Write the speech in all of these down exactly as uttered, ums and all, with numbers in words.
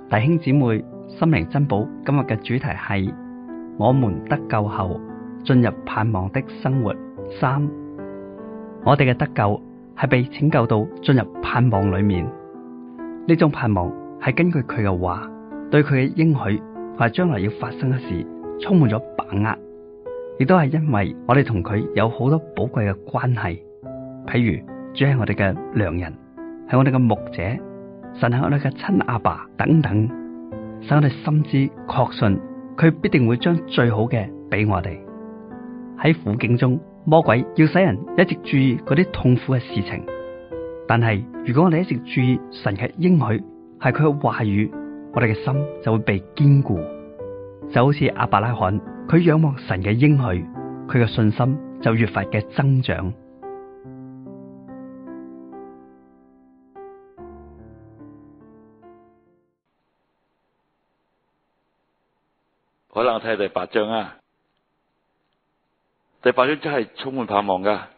弟兄姊妹，心靈珍寶今日嘅主題係我們得救後進入盼望的生活。三，我哋嘅得救係被拯救到進入盼望裏面。呢種盼望係根據佢嘅話，對佢嘅應許同埋將來要發生嘅事充滿咗把握，亦都係因為我哋同佢有好多寶貴嘅關係。譬如主係我哋嘅良人，係我哋嘅牧者，神係我哋嘅親阿爸等等，使我哋深知確信佢必定會將最好嘅俾我哋。喺苦境中，魔鬼要使人一直注意嗰啲痛苦嘅事情，但係如果我哋一直注意神嘅應許，係佢嘅話語，我哋嘅心就會被堅固。就好似亞伯拉罕，佢仰望神嘅應許，佢嘅信心就越發嘅增長。 可能我睇第八章啊，第八章真係充滿盼望噶。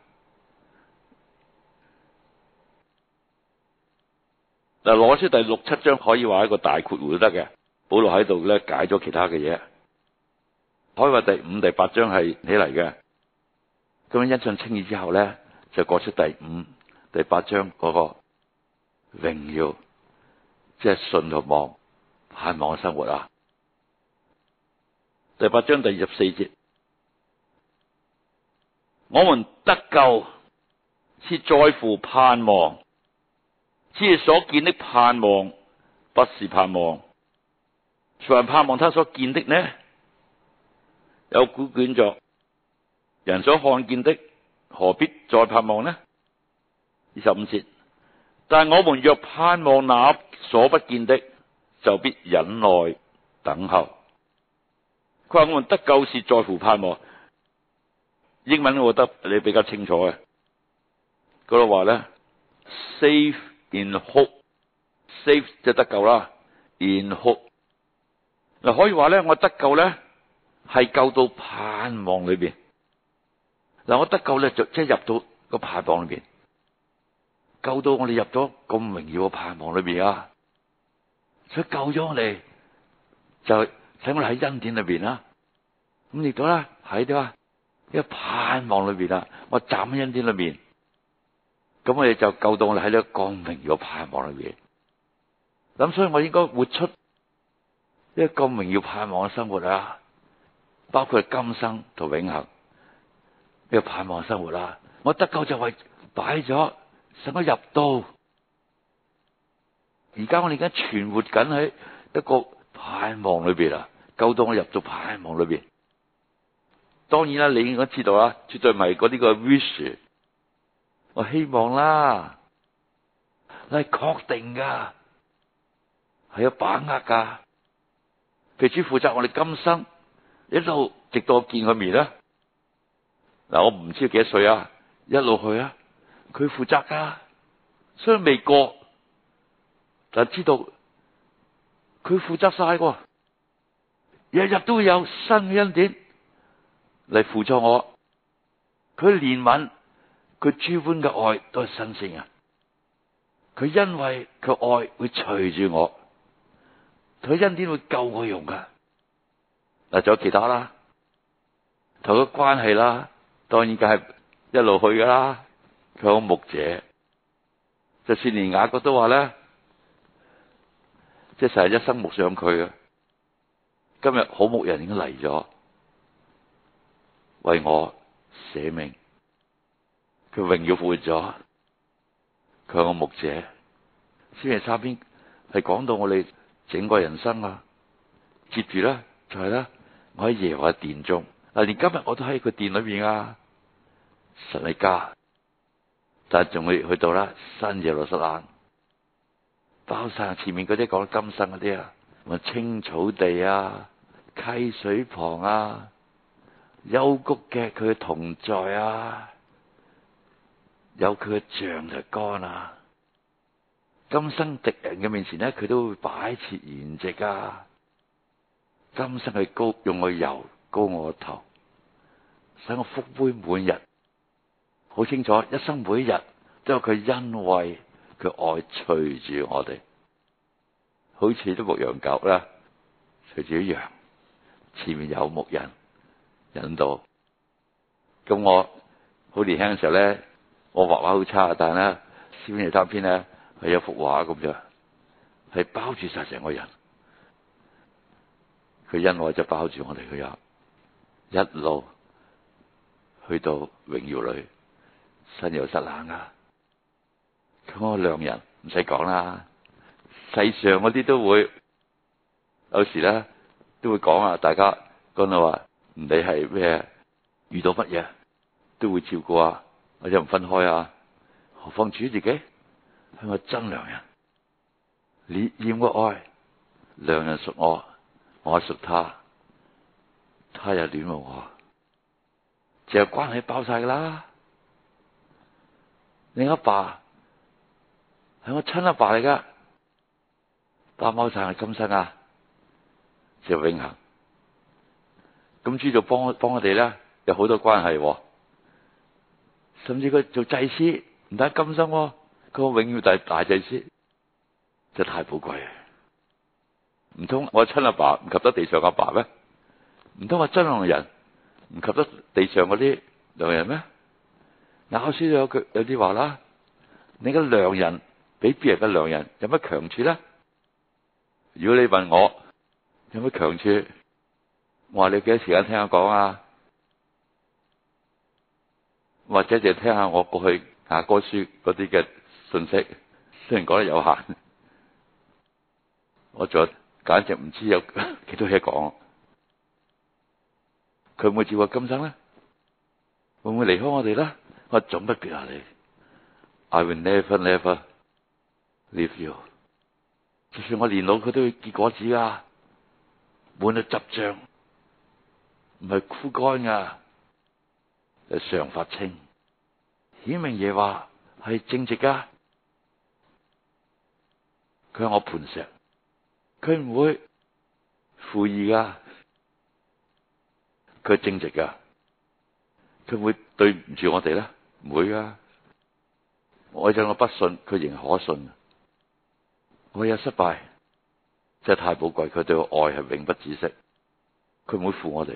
嗱，攞出第六七章可以話一個大括弧都得嘅，保羅喺度咧解咗其他嘅嘢，可以話第五、第八章係起嚟嘅。咁樣因信稱義之後咧，就過出第五、第八章嗰個榮耀，即係信同望、盼望嘅生活啊。第八章第二十四節，我們得救是在乎盼望，只是所見的盼望不是盼望。凡盼望他所見的呢，有古卷作人所看見的，何必再盼望呢？二十五節，但我們若盼望那所不見的，就必忍耐等候。佢話我們得救是在乎盼望，英文我覺得你比較清楚嘅，嗰度話咧 ，safe in hope，safe 就得救啦 ，in hope 嗱可以話咧，我得救咧係救到盼望裏邊，嗱我得救咧就即係入到個盼望裏邊，救到我哋入咗咁榮耀嘅盼望裏邊啊，所以救咗我哋就使我哋喺恩典裏邊啦，咁亦都啦喺啲啊，一個盼望裏邊啊，我站喺恩典裏邊，咁我哋就救到我哋喺呢個咁榮耀嘅盼望裏邊。咁所以我應該活出一個咁榮耀盼望嘅生活啊，包括今生同永恆呢個盼望嘅生活啦。我得救就為擺咗，使我入到，而家我哋而家存活緊喺一個盼望裏邊啊，救到我入到盼望裏邊。當然啦，你應該知道啦，絕對唔係嗰啲個 wish， 我希望啦，係確定噶，係有把握噶。佢主負責我哋今生一路直到我見佢面啦。嗱，我唔知幾多歲啊，一路去啊，佢負責噶，雖然未過，但知道佢負責晒喎。日日都會有新嘅恩典嚟輔助我，佢憐憫，佢諸般嘅愛都係新鮮啊！佢因為佢愛會隨住我，佢恩典會夠我用噶。嗱，仲有其他啦，同佢關係啦，當然梗係一路去噶啦。佢係個牧者，就算連雅各都話咧，即係成日一生牧上佢嘅。今日好牧人已經嚟咗，為我捨命，佢榮耀復活咗，佢係個牧者。詩篇三篇係講到我哋整個人生啊，接住咧就係、是、咧，我喺耶和華殿中，嗱連今日我都喺佢殿裏邊啊，神嘅家，但係仲會去到啦新耶路撒冷，包晒前面嗰啲講今生嗰啲啊，咪青草地啊。溪水旁啊，幽谷嘅佢嘅同在啊，有佢嘅杖就竿啊。今生敵人嘅面前咧，佢都會擺設筵席啊。今生佢高用我油膏我頭，使我福杯滿溢。好清楚，一生每一日都有佢恩惠，佢愛隨住我哋。 好似啲牧羊狗啦，隨住啲羊，前面有牧人引導。咁我好年輕嘅時候咧，我畫畫好差，但係咧詩篇廿三篇咧係有幅畫咁啫，係包住晒成個人。佢恩愛就包住我哋嘅人，一路去到榮耀裏，新耶路撒冷啊！咁我良人唔使講啦，世上嗰啲都會有時咧都會講啊，大家講到話唔理係咩遇到乜嘢都會照顧啊，或者唔分開啊，何況主自己係我真良人，烈焰嘅愛，良人屬我，我屬他，他又戀慕我，淨係關係爆晒噶啦。你阿爸係我親阿爸嚟噶，擔當晒係今生啊，就永恆。咁主就幫幫我哋咧，有好多關係，甚至佢做祭司唔單今生，佢個永遠大大祭司，就太寶貴。唔通我親阿爸唔及得地上阿爸咩？唔通我真良人唔及得地上嗰啲良人咩？咬書有句有啲話啦，你嘅良人比別人嘅良人有乜強處咧？如果你問我有乜強處，我話你幾多時間聽我講啊？或者就聽下我過去雅歌書嗰啲嘅信息，雖然講得有限，我仲簡直唔知有幾多嘢講。佢會唔會照顧今生咧？會唔會離開我哋咧？我總不別下你 ，I will never never leave you。就算我年老，佢都會結果子噶，滿到汁漿，唔係枯乾噶，係常發青。顯明耶和華係正直噶，佢係我磐石，佢唔會負義噶，佢係正直噶，佢會對唔住我哋咧？唔會噶。我就我不信，佢仍可信。我有失敗，真係太寶貴。佢對我愛係永不止息，佢唔會負我哋，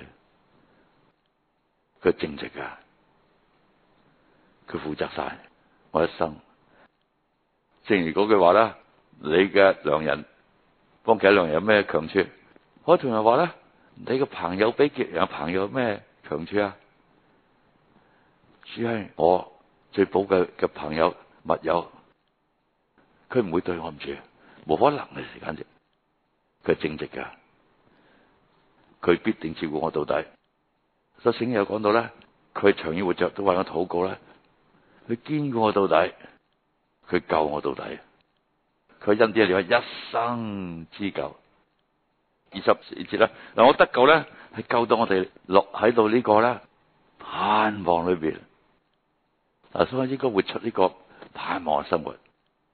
佢係正直噶，佢負責晒我一生。正如嗰句話啦，你嘅良人幫其他良人有咩強處？我同人話咧，你嘅朋友比別人嘅朋友有咩強處啊？主係我最寶貴嘅朋友密友，佢唔會對我唔住，冇可能嘅時間啫。佢係正直噶，佢必定照顧我到底。所以聖經有講到咧，佢長遠活着都為我禱告咧，佢堅固我到底，佢救我到底，佢恩典係一生之久。二十四節啦，嗱，我得救咧係救到我哋落喺度呢個咧盼望裏邊。嗱，所以應該活出呢個盼望嘅生活。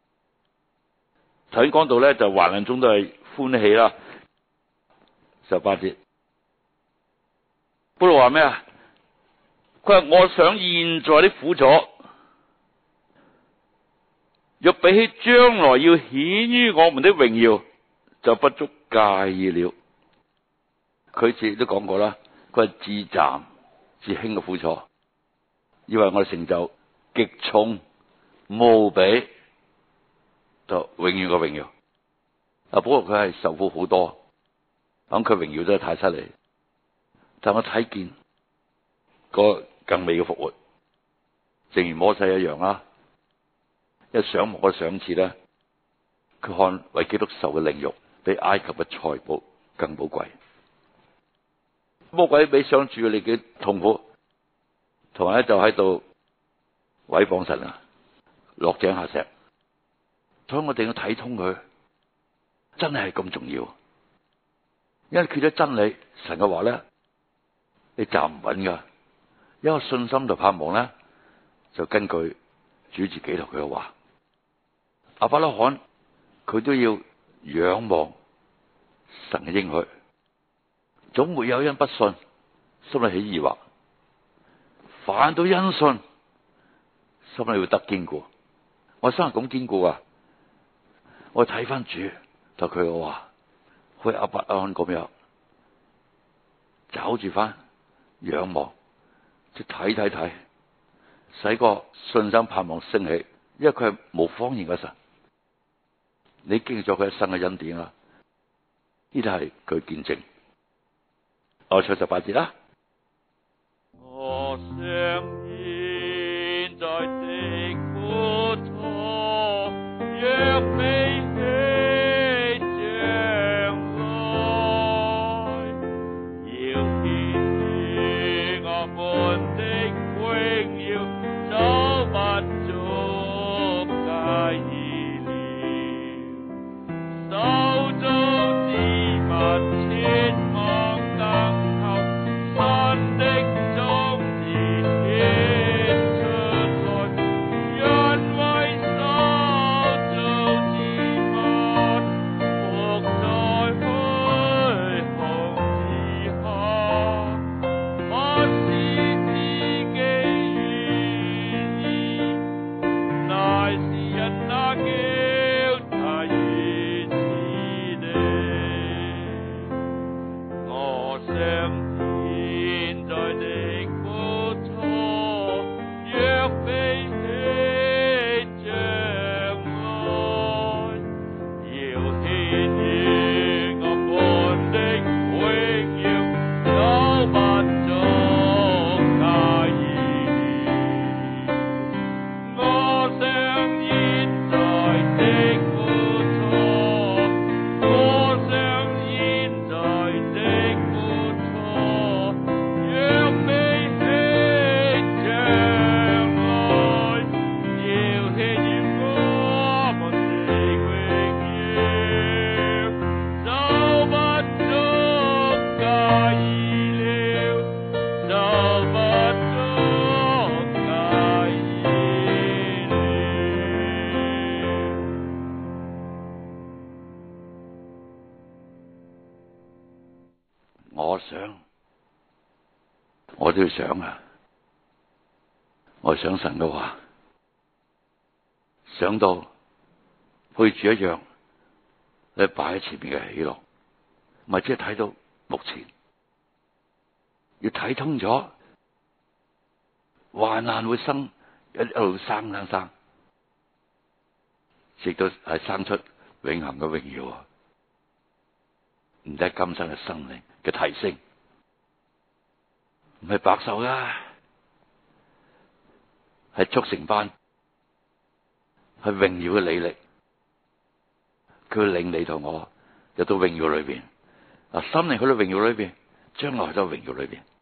頭先講到咧，就患難中都係歡喜啦。十八節，保羅話咩啊？佢話我想現在啲苦楚，若比起將來要顯於我們的榮耀，就不足介意了。佢自己都講過啦，佢係至暫至輕嘅苦楚，以為我哋成就極重無比就永遠嘅榮耀。啊，不過佢係受苦好多，咁佢榮耀真係太犀利。但我睇見個更美嘅復活，正如摩西一樣啦。一賞莫嘅賞賜咧，佢看為基督受嘅凌辱，比埃及嘅財寶更寶貴。魔鬼比想住你嘅痛苦，同埋咧就喺度毀謗神啊，落井下石。所以我哋要睇通佢，真係咁重要。因為缺咗真理，神嘅話咧，你站唔穩噶。因為信心同盼望咧，就根據主自己同佢嘅話。亞伯拉罕佢都要仰望神嘅應許，總沒有因不信心裏起疑惑，反倒因信心裏會得堅固。我心係咁堅固啊！我睇翻主就佢嘅話，好似亞伯拉罕咁樣，找住翻仰望，即睇睇睇，使個信心盼望升起，因為佢係無謊言嘅神。你經歷咗佢一生嘅恩典啦，呢啲係佢見證。我唱十八節啦。 我想現在的苦楚，若比起將來，要顯現我們的榮耀，就不足介意了。受造之物切望等候神的種子顯出來，因為受造之物伏在虛空之下，不是自己願意，乃是因那叫他如此的。我想現在的苦楚，若比起將來，要顯現我們的榮耀，就不足介意了。我想現在的苦楚，我想現在的苦楚，若比起將來，要顯現我們的榮耀，就不足介意了，就不足介意了。 我想，我都要想啊！我想神嘅話，想到好似主一樣，你擺喺前面嘅喜樂，唔係即係睇到目前，要睇通咗，患難會生，一一路生生生，直到係生出永恆嘅榮耀啊！唔使今生嘅生命嘅提升，唔係白受噶，係促成班，係榮耀嘅履歷，佢會領你同我入到榮耀裏邊，嗱，心靈去到榮耀裏邊，將來喺到榮耀裏邊。